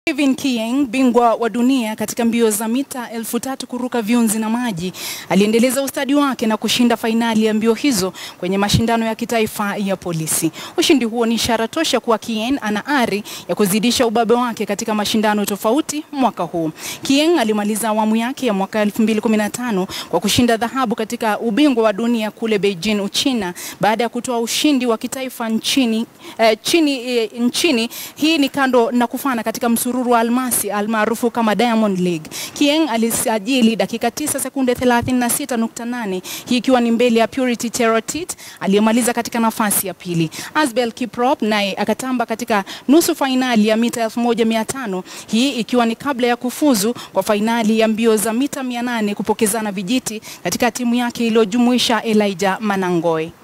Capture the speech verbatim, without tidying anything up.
Hyvin Kiyeng, bingwa wa dunia katika mbio za mita elfu tatu kuruka viunzi na maji, aliendeleza ustadi wake na kushinda fainali ya mbio hizo kwenye mashindano ya kitaifa ya polisi. Ushindi huo ni ishara tosha kuwa Kiyen ana ari ya kuzidisha ubabe wake katika mashindano tofauti mwaka huu. Kiyeng alimaliza awamu yake ya mwaka elfu mbili kumi na tano kwa kushinda dhahabu katika ubingwa wa dunia kule Beijin Uchina baada ya kutoa ushindi wa kitaifa nchini eh, chini eh, nchini. Hii ni kando na kufana katika msururu wa almasi almaarufu kama Diamond League. Kiyen alisajili dakika tisa sekunde thelathini na sita nukta nane, hii ikiwa ni mbele ya Purity Cherotich aliyemaliza katika nafasi ya pili. Asbel Kiprop naye akatamba katika nusu fainali ya mita elfu moja mia tano, hii ikiwa ni kabla ya kufuzu kwa fainali ya mbio za mita mia nane kupokezana vijiti katika timu yake iliyojumuisha Elijah Manangoi.